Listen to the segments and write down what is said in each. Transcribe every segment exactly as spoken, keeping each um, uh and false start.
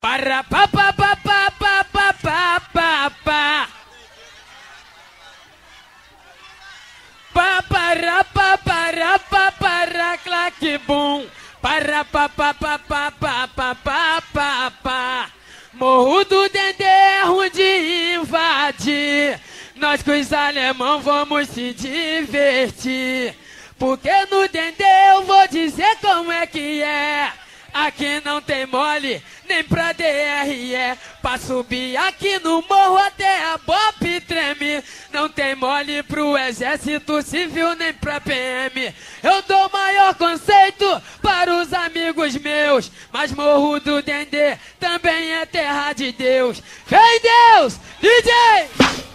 para pa pa pa pa pa pa pa pa pa pa para pa para pa para claque bum para pa pa pa pa pa pa pa pa pa. Morro do Dendê é ruim de invadir, nós com os alemão vamos se divertir, porque no Dendê eu vou dizer como é que é. Aqui não tem mole, nem pra D R E. Pra subir aqui no morro até a Bop treme. Não tem mole pro exército civil, nem pra P M. Eu dou maior conceito para os amigos meus, mas Morro do Dendê também é terra de Deus. Vem Deus, D J!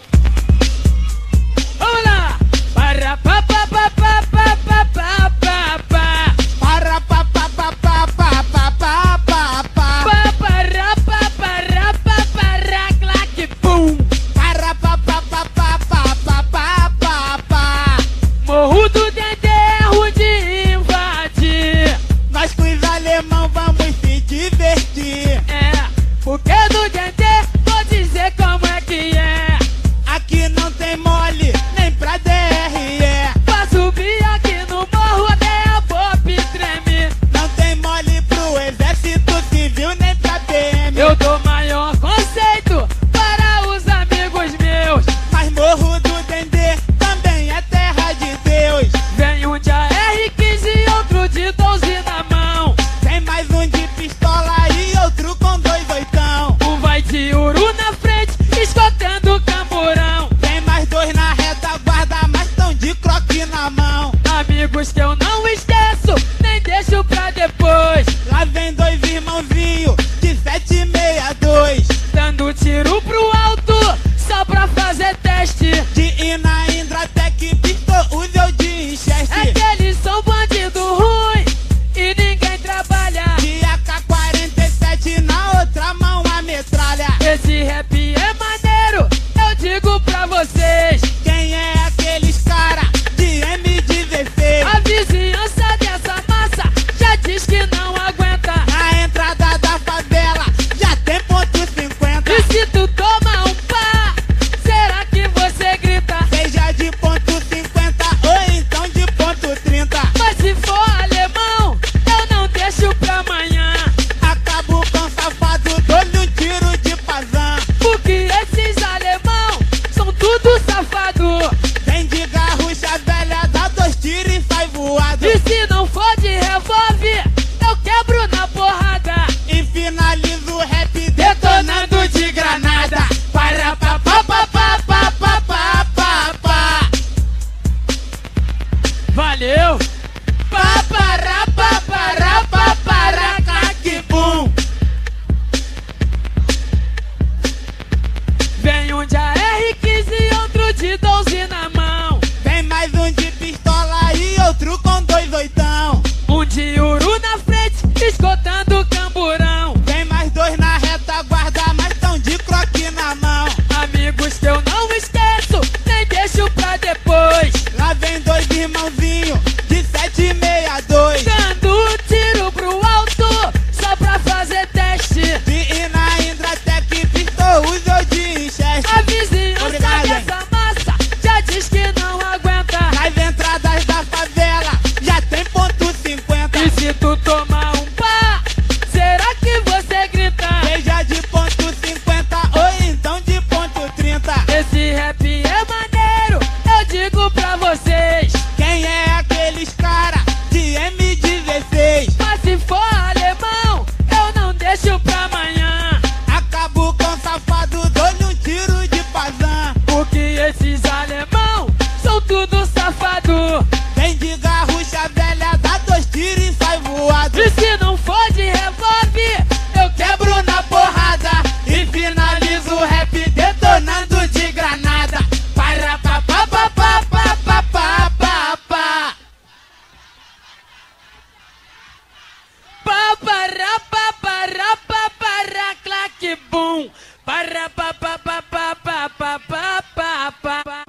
Vamos lá! Para pa pa pa pa pa pa pa pa pa. Para pa pa pa pa pa pa pa pa pa. Pa para pa para pa para claque pum. Para pa pa pa pa pa pa pa pa pa. Morro do Dendê é ruim de invadir, Nós com os alemão vamos se divertir. é, porque no Dendê vou dizer como é que é. Aqui não tem mole, nem pra D R E. Pra subir aqui no morro até a Bop treme. Não tem mole pro exército civil, nem pra P M. Eu dou maior conceito para os amigos meus, Mas Morro do Dendê também é terra de Deus. vem um de A R quinze e outro de doze na mão. Tem mais um de pistola e outro com dois oitão. Um vai de uru na frente, escotando o camburão. Tem mais dois na retaguarda, mas tão de croque na mão. Amigos que eu não esqueço, nem deixo pra depois. Lá vem dois irmãozinhos de sete seis dois. Dando tiro pro alto, só pra fazer teste. De Ina Indratec, Pistol, Uzel de Winchester. É que eles são bandido ruim e ninguém trabalha. De A K quarenta e sete na outra mão a metralha. Esse rap é maneiro, eu digo pra vocês. Quem é aqueles cara de M dezesseis? A vizinhança dessa massa já diz que não aguenta. Na entrada da favela já tem ponto cinquenta. E se tu toma um pá, será que você grita? Seja de ponto cinquenta ou então de ponto trinta. Mas se for alemão, eu não deixo pra amanhã. Acabo com safado, dou-lhe um tiro de pazão. Porque esses alemão são tudo safado. Vem de garrucha velha, dá dois tiros e sai voado. E se não for de revólver, eu quebro na porrada. E finalizo o rap Detonando de granada. Para pa pa pa pa pa pa pa pa pa. Valeu. Pa para pa para pa para claque bum. Vem um de A R quinze e outro de doze na mão. Tem mais um de pistola e outro com dois oitão. Um de uru na frente, escotando o camburão. Tem mais dois na retaguarda, mas tão de croque na mão. Amigos que eu não esqueço, nem deixo pra depois. Lá vem dois irmãozinhos de sete seis dois. Dando tiro pro alto, só pra fazer teste. De Ina Indratec, Pistol, Uzel de Winchester. A vizinhança Obrigado, hein? dessa massa já diz que não aguenta. Nas entradas da favela já tem ponto cinquenta. E se tu tomar um pá, será que você grita? Seja de ponto cinquenta ou então de ponto trinta. Esse rap é maneiro, eu digo pra vocês. Quem é aqueles cara de M dezesseis? Mas se for alemão, eu não deixo pra amanhã. Acabo com safado, dou-lhe um tiro de pazão. Porque esses alemão são tudo safado. Vem de garrucha velha, dá dois tiros e sai voado. E se não for de revólver, eu quebro na porrada. E finalizo o rap detonando de granada. Para pa pa pa pa pa pa pa pa pa. Pa para pa para pa para claque bum. Para pa pa pa pa pa pa pa pa pa.